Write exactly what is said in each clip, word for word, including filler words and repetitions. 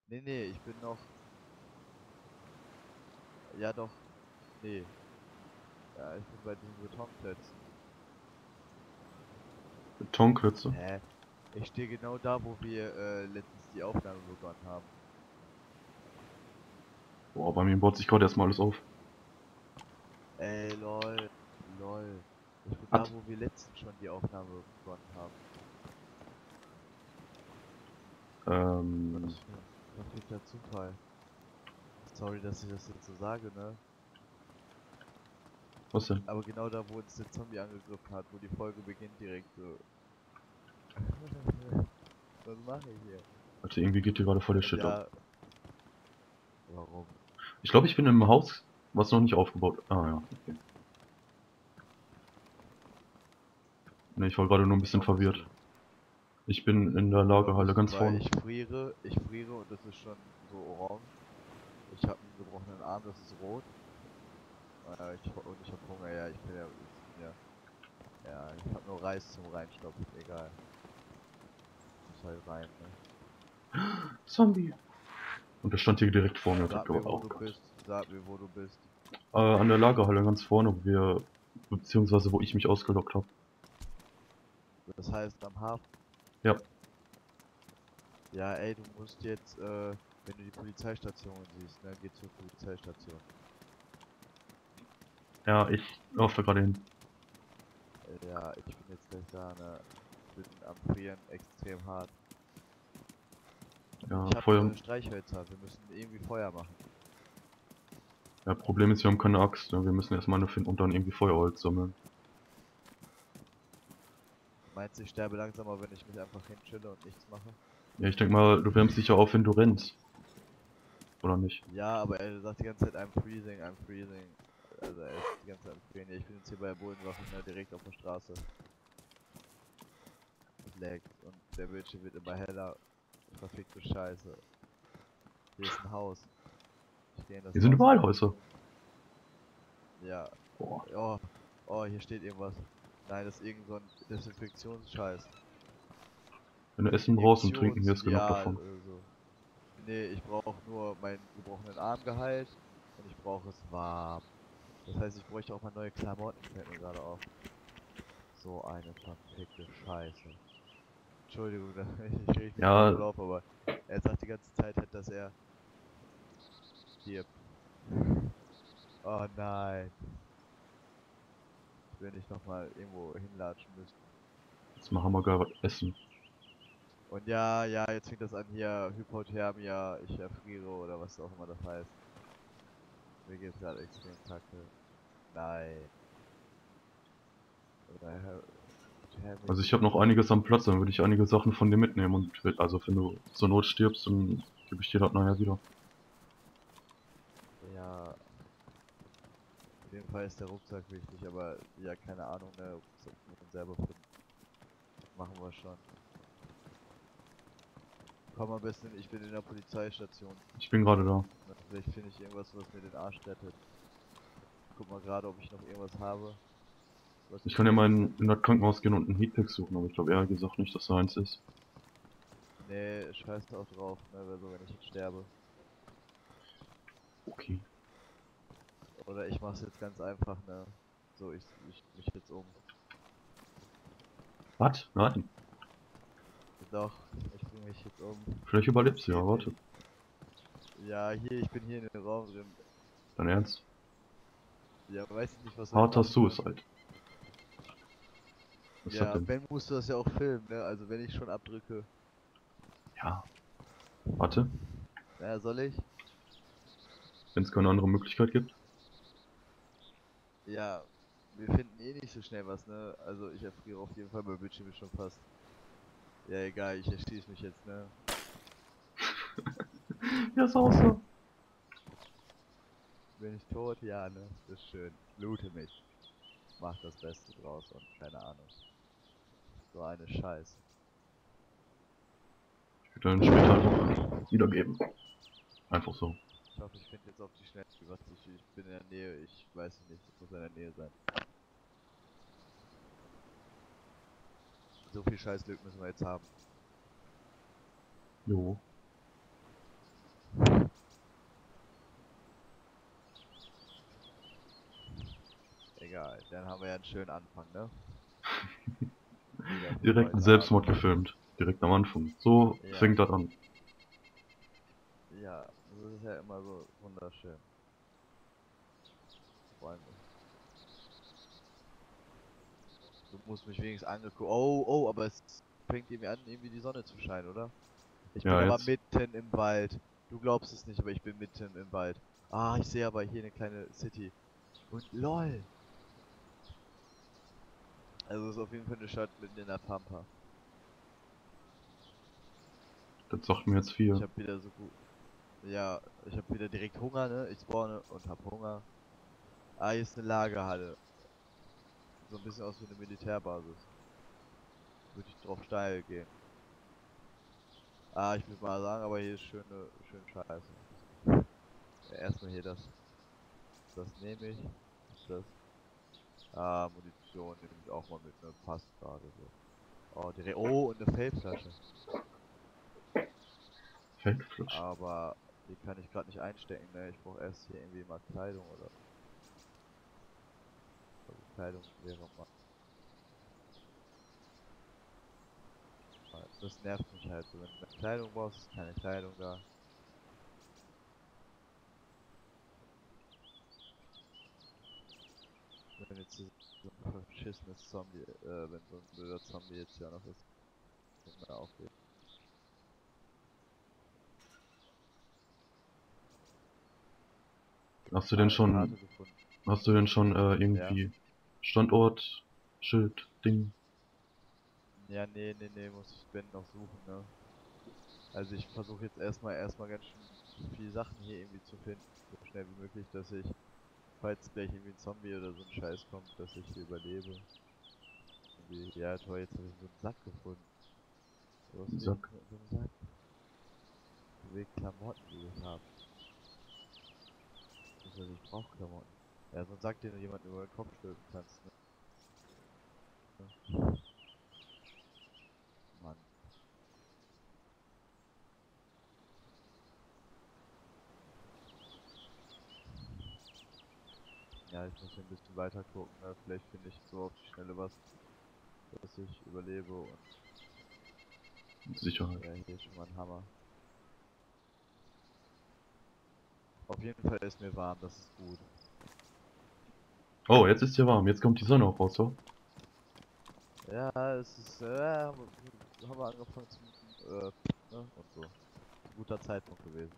Nee, nee, ich bin noch. Ja, doch. Nee. Ja, ich bin bei diesen Betonklötzen. Betonklötze. Hä? Ich stehe genau da, wo wir äh, letztens die Aufnahme begonnen haben. Boah, bei mir baut sich gerade erstmal alles auf. Ey, lol. Lol. Ich bin da, Hat. wo wir letztens schon die Aufnahme begonnen haben. Ähm, Was für ein verfickter Zufall. Sorry, dass ich das jetzt so sage, ne? was denn? Aber genau da, wo uns der Zombie angegriffen hat, wo die Folge beginnt, direkt so. Was mache ich hier? Alter, irgendwie geht hier gerade voll der Und Shit ab. ja, warum? Ich glaube, ich bin im Haus, was noch nicht aufgebaut. Ah ja, okay. Ne, ich war gerade nur ein bisschen Wo bist verwirrt. du? Ich bin in der Wo Lagerhalle bist du? ganz Weil vorne. ich friere, ich friere und das ist schon so orange. Ich habe einen gebrochenen Arm, das ist rot. Äh, ich, und ich habe Hunger, ja, ich bin ja, ich bin ja, ja, ich habe nur Reis zum Reinstopfen, egal. Muss halt rein, ne? Zombie. Und der stand hier direkt vor mir und hat Sag mir, gebaut. wo Oh du Gott. bist, sag mir, wo du bist. Äh, an der Lagerhalle ganz vorne, wo wir, beziehungsweise wo ich mich ausgelockt habe. Das heißt, am Hafen. Ja, Ja, ey, du musst jetzt, äh, wenn du die Polizeistation siehst, ne, geh zur Polizeistation. ja, ich laufe da gerade hin. Äh, ja, ich bin jetzt gleich da, ne? Ich bin am Frieren extrem hart. Ja, Ich hab Feuer. äh, Streichhölzer, wir müssen irgendwie Feuer machen. Ja, Problem ist, wir haben keine Axt. Ne? Wir müssen erstmal eine finden und dann irgendwie Feuerholz sammeln. Meinst du, ich sterbe langsamer, wenn ich mich einfach hinchille und nichts mache? Ja, ich denke mal, du wärmst dich ja auf, wenn du rennst. Oder nicht? Ja, aber er sagt die ganze Zeit, I'm freezing, I'm freezing. Also er ist die ganze Zeit am Frieren. Ja, ich bin jetzt hier bei der Bodenwache, ne, direkt auf der Straße. Es laggt und der Bildschirm wird immer heller. Verfickte Scheiße. Hier ist ein Haus. Ich gehe in Hier das sind Haus überall rein. Häuser. Ja. Boah. Oh, oh, hier steht irgendwas. Nein, das ist irgend so ein Desinfektionsscheiß. Wenn du Essen brauchst und trinken, hier ist genug Injektionsvial davon. oder so. Nee, ich brauche nur meinen gebrochenen Arm geheilt und ich brauche es warm. Das heißt, ich bräuchte auch mal neue Klamotten, fällt mir gerade auf. So eine verfickte Scheiße. Entschuldigung, da- ich reg mich gerade Ja, voll auf, aber er sagt die ganze Zeit halt, dass er stirbt. Oh nein. Ich will nicht nochmal irgendwo hinlatschen müssen. jetzt machen wir gar was essen. Und ja, ja, jetzt fängt das an hier, Hypothermia, ich erfriere oder was auch immer das heißt. Mir geht's gerade extrem kacke. Nein. Oder Hypothermia Also ist ich habe noch richtig. einiges am Platz, dann würde ich einige Sachen von dir mitnehmen und will- also wenn du zur Not stirbst, dann gebe ich dir das nachher wieder. Ja, auf jeden Fall ist der Rucksack wichtig, aber ja, keine Ahnung, ne, Rucksack muss man selber finden. Machen wir schon. Komm am besten, ich bin in der Polizeistation. Ich bin gerade da. Na, vielleicht finde ich irgendwas, was mir den Arsch rettet. Ich guck mal gerade, ob ich noch irgendwas habe, was Ich mir kann ja mal hilft. in, in das Krankenhaus gehen und einen Heatpack suchen, aber ich glaube ehrlich gesagt nicht, dass da eins ist. Nee, scheiß auch drauf, ne, also wenn ich jetzt sterbe. Okay. Oder ich mach's jetzt ganz einfach, ne. So, ich, ich mich jetzt um. Was? Nein. Doch, ich bring mich jetzt um. Vielleicht Das überlebst du ja, geht nicht. warte. Ja, hier, ich bin hier in dem Raum drin. Dein Ernst? Ja, weiß ich nicht, was soll ich Harter machen, ne? Suicide. Was ist das Ja, denn? wenn musst du das ja auch filmen, ne? Also wenn ich schon abdrücke. Ja. Warte. Naja, soll ich? Wenn es keine andere Möglichkeit gibt. Ja, wir finden eh nicht so schnell was, ne? Also ich erfriere auf jeden Fall, mein Bildschirm ist schon fast. Ja, egal, ich erschieß mich jetzt, ne? Ja, ist auch so. Bin ich tot? Ja, ne? Ist schön. Loote mich. Mach das Beste draus und keine Ahnung. So eine Scheiße. Ich würde dann später einfach wiedergeben. Einfach so. Ich hoffe, ich finde jetzt auf die Schnelle was. Ich, ich bin in der Nähe, ich weiß nicht, es muss in der Nähe sein. So viel Scheißglück müssen wir jetzt haben. Jo. Egal, dann haben wir ja einen schönen Anfang, ne? Wieder für Direkt einen heute Selbstmord Abend. gefilmt. Direkt am Anfang. So Ja, fängt das an. ja, das ist ja immer so wunderschön. Freunde. Du musst mich wenigstens angeguckt. Oh, oh, aber es fängt irgendwie an, irgendwie die Sonne zu scheinen, oder? Ich bin Ja, aber jetzt. mitten im Wald. Du glaubst es nicht, aber ich bin mitten im Wald. Ah, ich sehe aber hier eine kleine City. Und lol. Also es ist auf jeden Fall eine Stadt mitten in der Pampa. Das sagt mir jetzt Ich viel. habe wieder so gut. Ja, ich habe wieder direkt Hunger, ne? Ich spawne und hab Hunger. Ah, hier ist eine Lagerhalle. So ein bisschen aus wie eine Militärbasis. Würde ich drauf steil gehen. Ah, ich würde mal sagen, aber hier ist schöne, schön scheiße. Ja, erstmal hier das. Das nehme ich. Das. Ah, Munition nehme ich auch mal mit, ne? Passt gerade so. Oh, direkt. Oh, und eine Fellflasche. Feldflash. Aber die kann ich gerade nicht einstecken, ne? Ich brauche erst hier irgendwie mal Kleidung oder. Also Kleidung wäre mal. Das nervt mich halt so. Wenn du eine Kleidung brauchst, ist keine Kleidung da. Wenn jetzt hier so ein verschissenes Zombie, äh, wenn so ein blöder Zombie jetzt hier noch ist, nicht mehr aufgeht. Hast du Ah, denn eine Karte schon. gefunden. Hast du denn schon äh, Ja. irgendwie Standort, Schild, Ding? Ja, nee, nee, nee, muss ich Ben noch suchen, ne? Also ich versuche jetzt erstmal erstmal ganz schön viele Sachen hier irgendwie zu finden, so schnell wie möglich, dass ich, falls gleich irgendwie ein Zombie oder so ein Scheiß kommt, dass ich hier überlebe. Irgendwie, ja toll, jetzt habe ich so einen Sack gefunden. Was will ich Sack. mit so einem Sack? Ich will Klamotten, die ich habe. Also ich brauche Klamotten. Ja, so ein Sack, den du jemanden über den Kopf stülpen kannst, ne? Mann. Ja, ich muss hier ein bisschen weiter gucken, ne? Vielleicht finde ich so auf die Schnelle was, dass ich überlebe und Sicherheit. ja, hier ist schon mal ein Hammer. Auf jeden Fall ist mir warm, das ist gut. Oh, jetzt ist hier warm. Jetzt kommt die Sonne auch raus, so. Ja, es ist, äh, haben wir haben wir angefangen zu, äh, ne? Und so. Ein guter Zeitpunkt gewesen.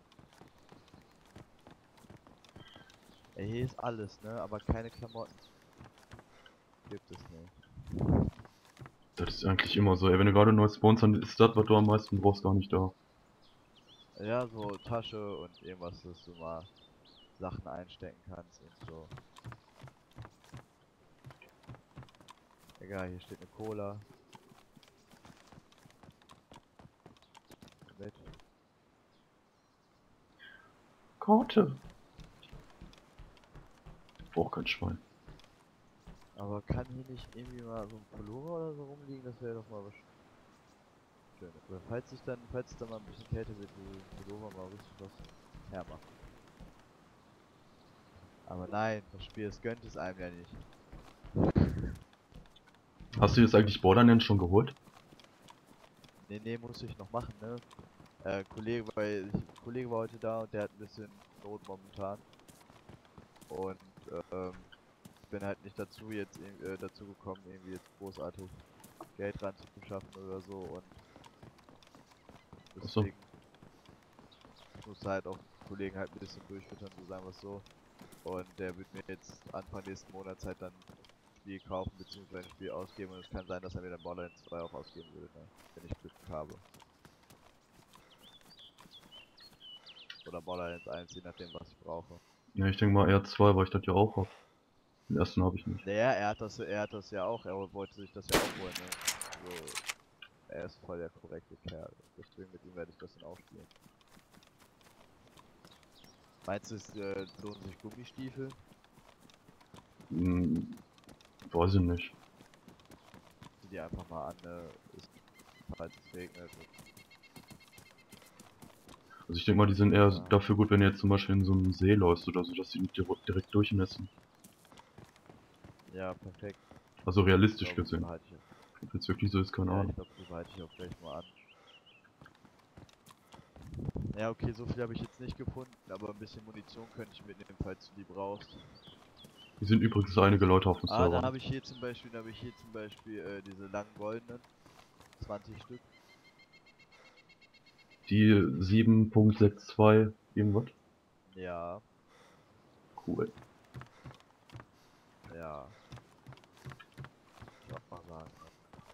Ey, hier ist alles, ne? Aber keine Klamotten. Gibt es nicht. Das ist eigentlich immer so. Ey, wenn du gerade neu spawnst, dann ist das, was du am meisten brauchst, gar nicht da. Ja, so Tasche und irgendwas, dass du mal Sachen einstecken kannst und so. Egal, hier steht eine Cola. Mit. Karte. Braucht kein Schwein. Aber kann hier nicht irgendwie mal so ein Pullover oder so rumliegen? Das wäre doch mal was Schönes. Oder falls ich dann, falls es dann mal ein bisschen kälter wird, so ein Pullover mal richtig was hermachen. Aber nein, das Spiel, es gönnt es einem ja nicht. Hast du jetzt eigentlich Borderlands schon geholt? Nee, nee, muss ich noch machen, ne? Äh, Kollege, weil ich, Kollege war heute da und der hat ein bisschen Not momentan. Und ähm, ich bin halt nicht dazu jetzt irg- äh, dazu gekommen, irgendwie jetzt großartig Geld ranzuschaffen oder so und Achso. deswegen muss halt auch Kollegen halt ein bisschen durchfüttern, so sagen wir es so. Und der wird mir jetzt Anfang nächsten Monats halt dann ein Spiel kaufen bzw. ein Spiel ausgeben und es kann sein, dass er mir dann Borderlands zwei auch ausgeben würde, ne? Wenn ich Glück habe. Oder Borderlands eins, je nachdem was ich brauche. Ja, ich denke mal eher zwei, weil ich das ja auch hab. Den ersten habe ich nicht. Naja, er hat das, er hat das ja auch, er wollte sich das ja auch holen, ne? So, er ist voll der korrekte Kerl. Deswegen mit ihm werde ich das dann auch spielen. Meinst du, es äh, lohnen sich Gummistiefel? Hm, weiß ich nicht. Zieh die einfach mal an, ne? Ist, falls es regnet. Also ich denke mal, die sind eher Ja. dafür gut, wenn du jetzt zum Beispiel in so einem See läufst oder so, dass die nicht dir- direkt durchnässen. Ja, perfekt. Also Ich realistisch glaube, die gesehen. behalte ich. Ob jetzt wirklich so ist, keine Ja, ich Ahnung. glaube, die behalte ich auch gleich mal an. Ja, okay, so viel habe ich jetzt nicht gefunden, aber ein bisschen Munition könnte ich mitnehmen, falls du die brauchst. Hier sind übrigens einige Leute auf dem Ah, da Server. habe ich hier zum Beispiel, da habe ich hier zum Beispiel äh, diese langen goldenen. zwanzig Stück. Die sieben Punkt sechs zwei irgendwas. Ja, Cool. ja. Ich auch mal sagen. Ne?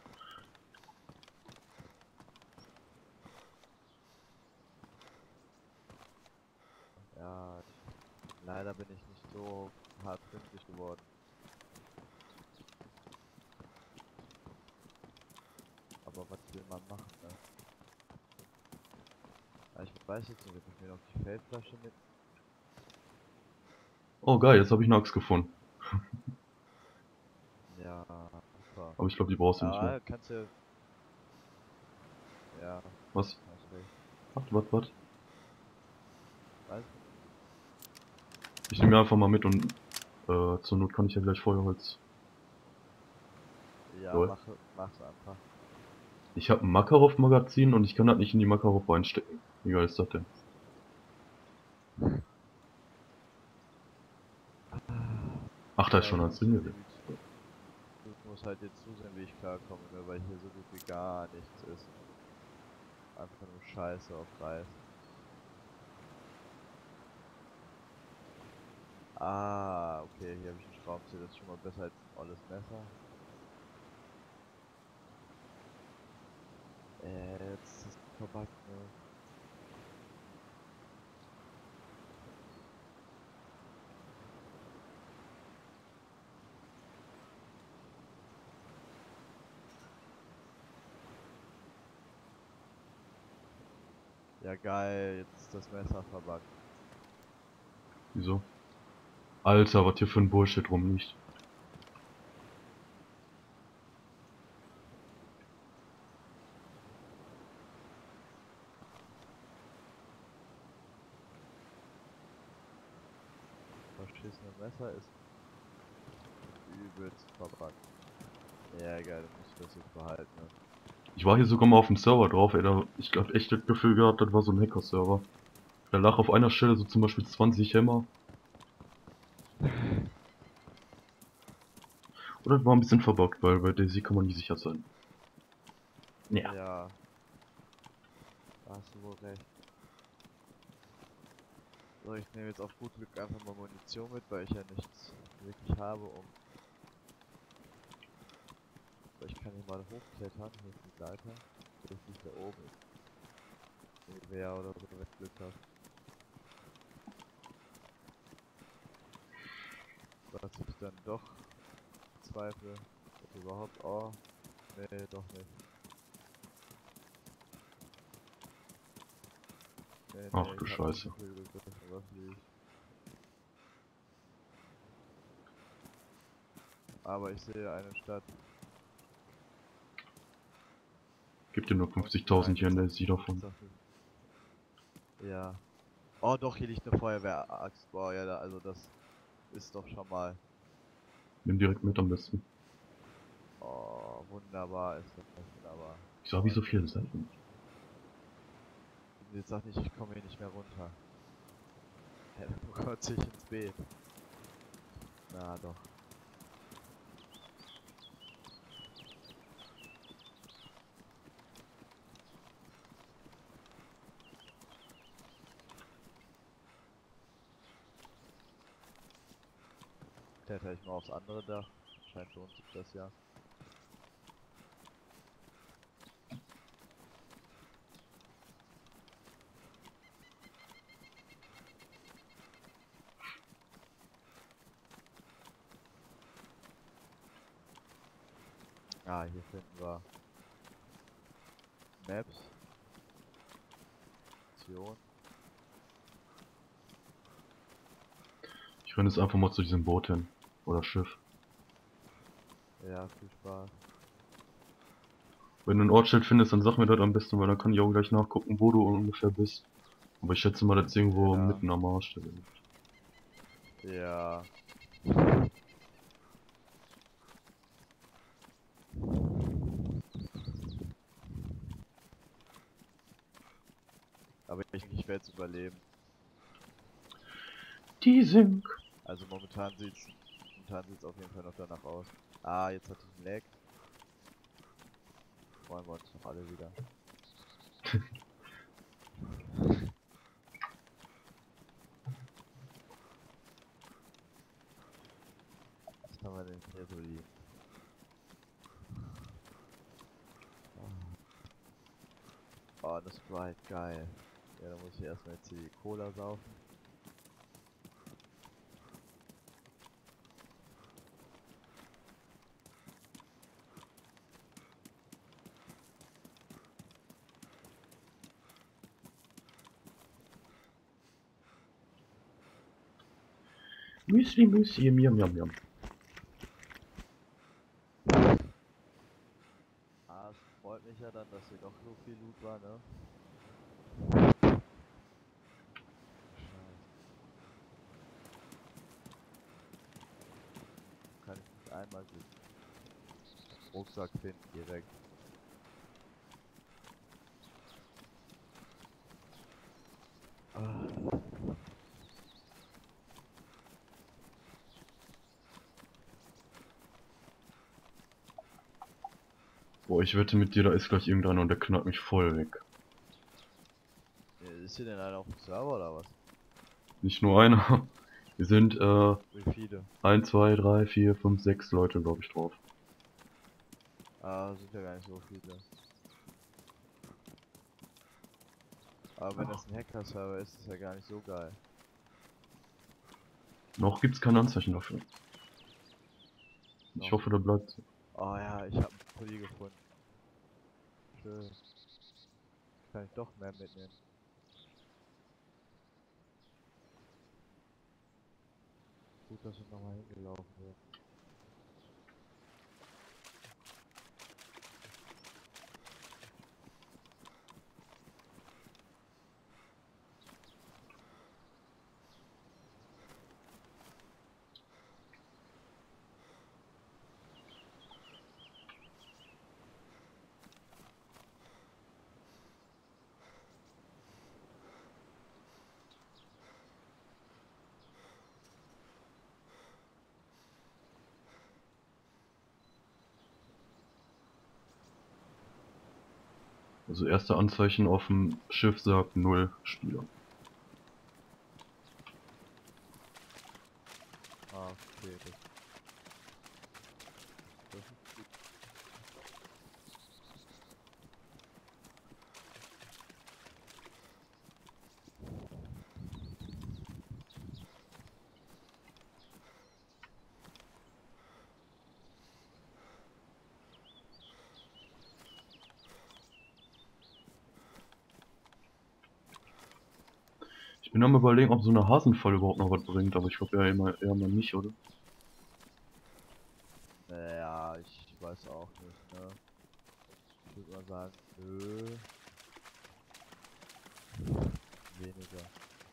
Ja, ich, leider bin ich nicht so hart pünktlich geworden. Aber was will man machen, ne? Ja, ich weiß jetzt nicht, ob ich mir noch die Feldflasche mit. Oh geil, jetzt habe ich eine Axt gefunden. Ja, super. Aber ich glaube, die brauchst du nicht mehr. Aber kannst du. Ja, Was? hast recht. Warte, warte, warte. Was? Ich nehme mir einfach mal mit und äh, zur Not kann ich ja gleich Feuerholz. Ja, Lol. mach, mach's einfach. Ich habe ein Makarov-Magazin und ich kann das nicht in die Makarov reinstecken. Wie geil ist das denn? Ach, da ist Ja, schon ich eins muss drin jetzt gewesen. irgendwie. Ich muss halt jetzt zusehen, wie ich klarkomme, ne? Weil hier so gut wie gar nichts ist. Einfach nur Scheiße auf Reis. Ah, okay, hier habe ich einen Schraubenzieher, das ist schon mal besser als ein olles Messer. Äh, jetzt ist es verbuggt, ne? Ja geil, jetzt ist das Messer verbuggt. Wieso? Alter, was hier für ein Bullshit rumliegt. Verschissene Messer ist übelst verbuggt. Ja geil, dann musst du das jetzt behalten, ne? Ich war hier sogar mal auf dem Server drauf, ey, da, ich hab echt das Gefühl gehabt, das war so ein Hacker-Server. Da lag auf einer Stelle so zum Beispiel zwanzig Hämmer. Oder das war ein bisschen verbuggt, weil bei Daisy kann man nie sicher sein. Ja. Ja, da hast du wohl recht. So, ich nehme jetzt auf gut Glück einfach mal Munition mit, weil ich ja nichts wirklich habe, um. So, ich kann hier mal hochklettern, hier ist die Leiter. Das ist da oben ist. Wer oder so, wenn ich Glück habe. Was ich dann doch zweifle, ob überhaupt. Oh, nee, doch nicht. Nee, Ach nee, du ich hab nicht Scheiße. so viel Glück, dass ich was liegt. Aber ich sehe eine Stadt. Gibt dir nur fünfzigtausend hier in der Sie davon. Ja. Oh doch, hier liegt eine Feuerwehraxt. Boah, ja, da, also das ist doch schon mal. Nimm direkt mit am besten. Oh, wunderbar ist das, wunderbar. Wieso habe ich so viele Seiten? Jetzt sag nicht, ich komme hier nicht mehr runter. Hä, wo kotze ich ins Beet? Na doch. Kletter ich mal aufs andere Dach. Scheint lohnt sich das ja. Ah, hier finden wir Maps. Option. Ich renne jetzt einfach mal zu diesem Boot hin. Oder Schiff. Ja, viel Spaß. Wenn du ein Ortsschild findest, dann sag mir das am besten, weil dann kann ich auch gleich nachgucken, wo du ungefähr bist. Aber ich schätze mal, das ist irgendwo Ja. mitten am Arsch. Ja. überleben. Die sind. Also momentan sieht's momentan sieht's auf jeden Fall noch danach aus. Ah, jetzt hatte ich einen Lag. Freuen wir uns doch alle wieder. Was haben wir denn hier so liegen? Oh, eine Sprite, geil. Ja, dann muss ich erstmal jetzt die Cola saufen. Müsli, Müsli, miam, miam, miam. Ah, es freut mich ja dann, dass hier doch so viel Loot war, ne? Scheiße. Kann ich nicht einmal den Rucksack finden direkt. Ah. Boah, ich wette mit dir, da ist gleich irgendeiner und der knallt mich voll weg. Ist hier denn einer auf dem Server oder was? Nicht nur einer. Wir sind, äh, Wie viele? eins, zwei, drei, vier, fünf, sechs Leute, glaube ich, drauf. Ah, sind ja gar nicht so viele. Aber wenn das ein Hacker-Server ist, ist ja gar nicht so geil. Noch gibt's kein Anzeichen dafür. Ich Noch. hoffe, da bleibt so. Oh ja, ich habe einen Pulli gefunden. Schön. Kann ich doch mehr mitnehmen. Gut, dass wir nochmal hingelaufen sind. Also erste Anzeichen auf dem Schiff sagt null Spieler. Ah, okay. Das, das ist gut. Ich bin am überlegen, ob so eine Hasenfalle überhaupt noch was bringt, aber ich glaube ja immer eher mal nicht, oder? Naja, ich weiß auch nicht, ne? Ich würde mal sagen, nö. Weniger.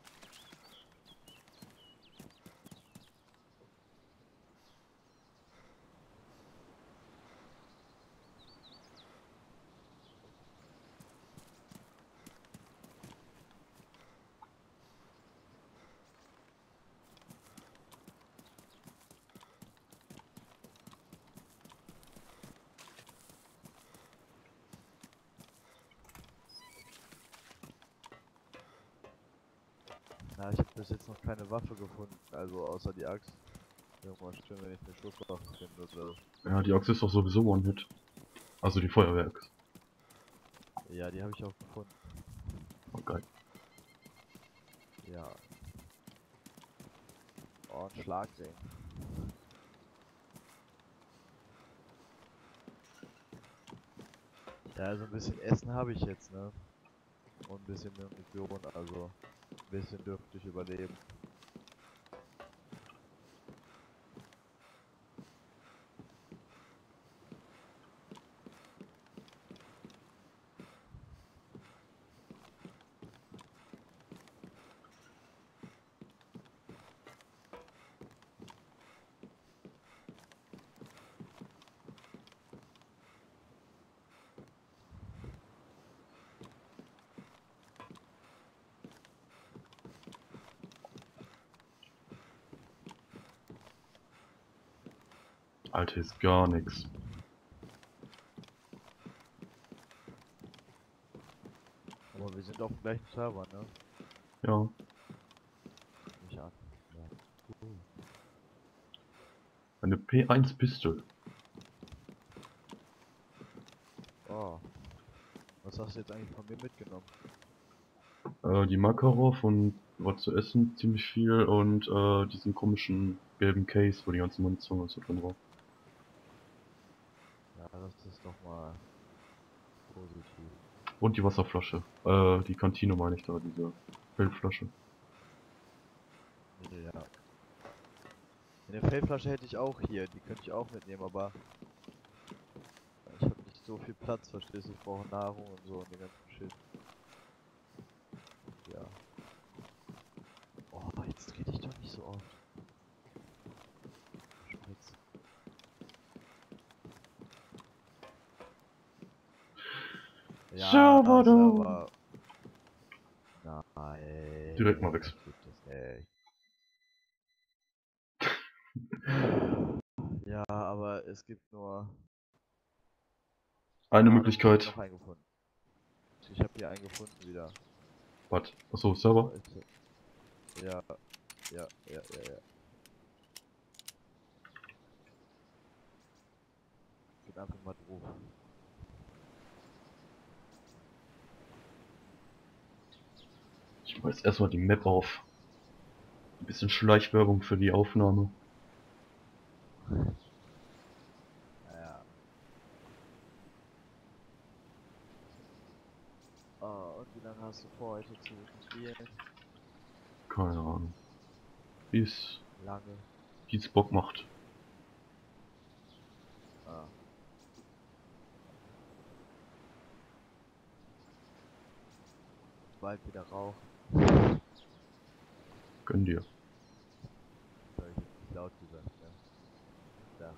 Na, ich habe bis jetzt noch keine Waffe gefunden, also außer die Axt. Irgendwas schön, wenn ich eine Schusswaffe finde oder so. Ja, die Axt ist doch sowieso One-Hit. Also die Feuerwerks. Ja, die habe ich auch gefunden. Oh, geil. Ja. Oh, ein Schlagring. Ja, also ein bisschen Essen habe ich jetzt, ne? Und ein bisschen Munition, also ein bisschen dürfte ich überleben. Alter, ist gar nichts. Aber wir sind auf dem gleichen Server, ne? Ja. Nicht an. Ja. Uh. Eine P eins Pistol. Oh. Was hast du jetzt eigentlich von mir mitgenommen? Äh, die Makarov und was zu essen, ziemlich viel und äh, diesen komischen gelben Case, wo die ganze Munition und so drin war. Ja, das ist doch mal positiv. Und die Wasserflasche. Äh, die Kantine meine ich da, diese Feldflasche. Ja. Eine Feldflasche hätte ich auch hier, die könnte ich auch mitnehmen, aber ich habe nicht so viel Platz, verstehst du? Ich brauche Nahrung und so und den ganzen Shit. Ja. Oh, jetzt rede ich doch nicht so oft. Spritz. Ja, Salvador! Server. Direkt mal Nein, weg. gibt es nicht. Ja, aber es gibt nur. Eine Ah, doch, ich habe hier Möglichkeit. noch einen gefunden. Ich habe hier einen gefunden wieder. Was? Achso, Wo Server? ist er? Ja, ja, ja, ja, ja. Geht einfach mal drauf. Ich mach jetzt erstmal die Map auf. Ein bisschen Schleichwerbung für die Aufnahme. Ja. Oh, und wie lange hast du vor, heute zu spielen? Keine Ahnung. Wie es, Lange. wie es Bock macht. Ah. Bald wieder rauchen. Gönn dir. Das habe ich jetzt nicht laut gesagt, ne? Ja.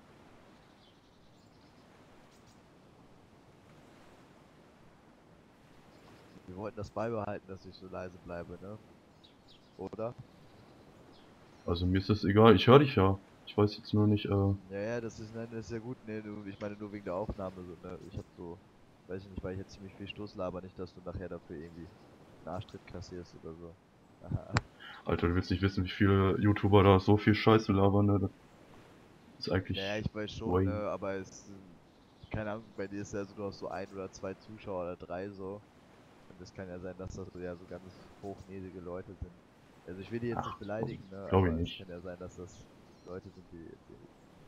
Wir wollten das beibehalten, dass ich so leise bleibe, ne? Oder? Also mir ist das egal, ich höre dich ja. Ich weiß jetzt nur nicht, äh. Ja, ja, das ist, ne, das ist ja gut, ne, du, ich meine nur wegen der Aufnahme, so, ne, ich hab so, weiß ich nicht, weil ich jetzt ziemlich viel Stoß laber, nicht, dass du nachher dafür irgendwie einen Arschtritt kassierst oder so. Aha. Alter, du willst nicht wissen, wie viele YouTuber da so viel Scheiße labern, ne? Das ist Naja, eigentlich ich weiß schon, ne, way. aber es, äh, keine Ahnung, bei dir ist ja so, du hast so ein oder zwei Zuschauer oder drei so, und es kann ja sein, dass das so, ja so ganz hochnäsige Leute sind. Also ich will die jetzt Ach, nicht beleidigen, ne, glaube ich aber es nicht. kann ja sein, dass das Leute sind, die, die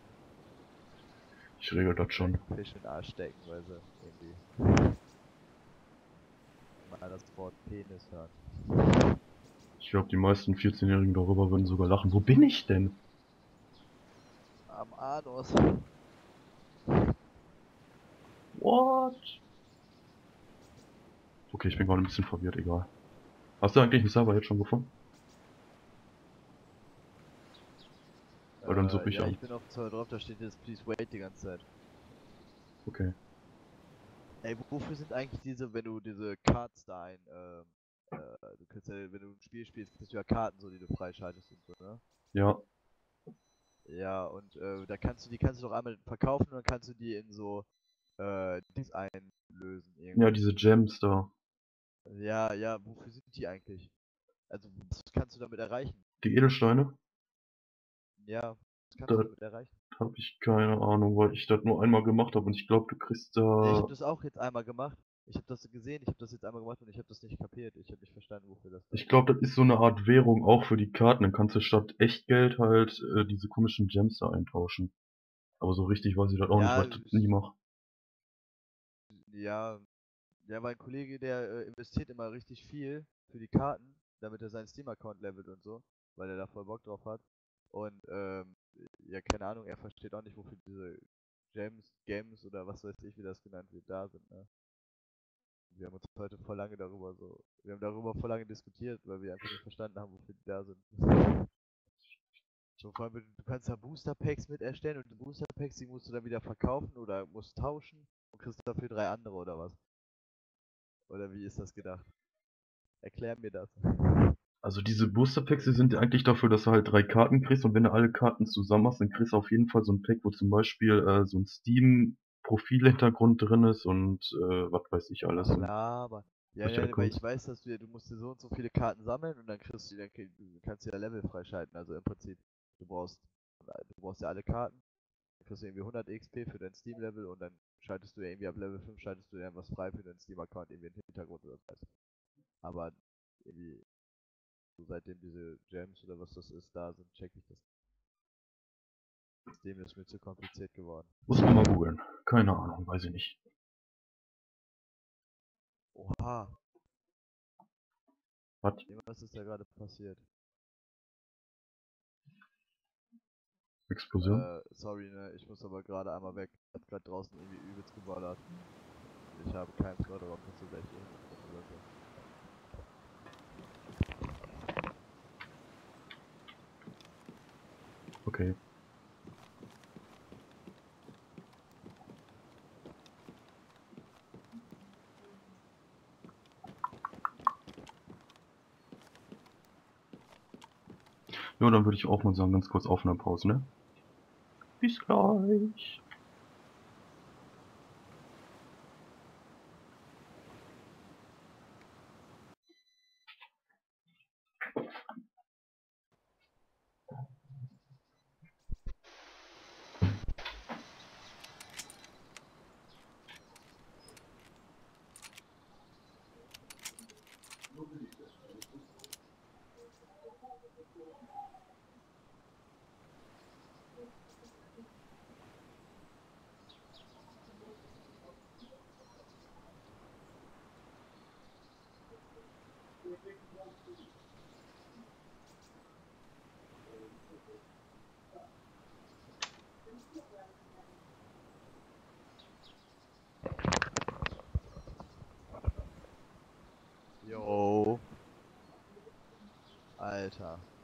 Ich regel das vielleicht schon. einen Fisch in den Arsch stecken, weil sie irgendwie mal das Wort Penis hören. Ich glaube, die meisten vierzehn-Jährigen darüber würden sogar lachen. Wo bin ich denn? Am Anus. What? Okay, ich bin gerade ein bisschen verwirrt, egal. Hast du eigentlich einen Server jetzt schon gefunden? Weil dann suche Äh, ich ja, an. ich bin auf dem Server drauf, da steht jetzt Please wait die ganze Zeit. Okay. Ey, wofür sind eigentlich diese, wenn du diese Cards da ein, ähm, äh, du kannst ja, wenn du ein Spiel spielst, kriegst du ja Karten so, die du freischaltest und so, ne? Ja. Ja, und äh, da kannst du, die kannst du doch einmal verkaufen und dann kannst du die in so, äh, Dings einlösen Ja, irgendwie. diese Gems da. Ja, ja, wofür sind die eigentlich? Also, was kannst du damit erreichen? Die Edelsteine? Ja, was kannst du Da damit erreichen? habe ich keine Ahnung, weil ich das nur einmal gemacht habe und ich glaube, du kriegst Ja, ich da. habe das auch jetzt einmal gemacht. Ich habe das gesehen, ich habe das jetzt einmal gemacht und ich habe das nicht kapiert. Ich habe nicht verstanden, wofür das da Ich ist. glaube, das ist so eine Art Währung auch für die Karten. Dann kannst du statt Echtgeld halt äh, diese komischen Gems da eintauschen. Aber so richtig weiß ich das auch nicht, Ja, was ich nie mache. ja, ja, mein Kollege, der äh, investiert immer richtig viel für die Karten, damit er seinen Steam-Account levelt und so, weil er da voll Bock drauf hat. Und ähm, ja, keine Ahnung, er versteht auch nicht, wofür diese Gems, Games oder was weiß ich, wie das genannt wird, da sind, ne? Wir haben uns heute voll lange darüber so, wir haben darüber voll lange diskutiert, weil wir einfach nicht verstanden haben, wofür die da sind. So, vor allem, du kannst da Booster Packs mit erstellen und die Booster Packs, die musst du dann wieder verkaufen oder musst tauschen und kriegst dafür drei andere oder was? Oder wie ist das gedacht? Erklär mir das. Also diese Booster Packs, die sind eigentlich dafür, dass du halt drei Karten kriegst und wenn du alle Karten zusammen hast, dann kriegst du auf jeden Fall so ein Pack, wo zum Beispiel äh, so ein Steam-Profilhintergrund drin ist und äh, was weiß ich alles. Ach Und laber. Ja, solche ja, weil Icons. ich weiß, dass du, du musst dir so und so viele Karten sammeln und dann kriegst du, dann krieg- du kannst du ja Level freischalten. Also im Prinzip, du brauchst, du brauchst ja alle Karten, dann kriegst du irgendwie hundert X P für dein Steam-Level und dann schaltest du ja irgendwie ab Level fünf schaltest du ja was frei für deinen Steam-Account, irgendwie einen Hintergrund oder was. Aber irgendwie, so seitdem diese Gems oder was das ist, da sind, check ich das. Steam ist mir zu kompliziert geworden. Muss man mal googeln. Keine Ahnung, weiß ich nicht. Oha, Was? was ist da gerade passiert? Explosion? Äh, sorry, ne, ich muss aber gerade einmal weg. Hat gerade draußen irgendwie übelst geballert. Ich habe keinen Flow darauf, dass du gleich hier hinkommen sollte. Okay. Ja, dann würde ich auch mal sagen, ganz kurz Aufnahmepause, ne? Bis gleich. Yo. Alter.